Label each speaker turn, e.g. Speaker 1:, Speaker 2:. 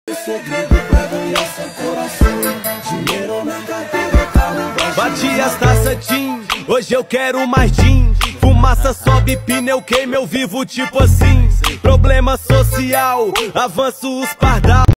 Speaker 1: Segredo pra ganhar seu coração. Dinheiro na carteira, carro baixo.
Speaker 2: Bati as taças, Tim, hoje eu quero mais gin. Fumaça sobe, pneu queima, eu vivo tipo assim. Problema social, avanço os pardal.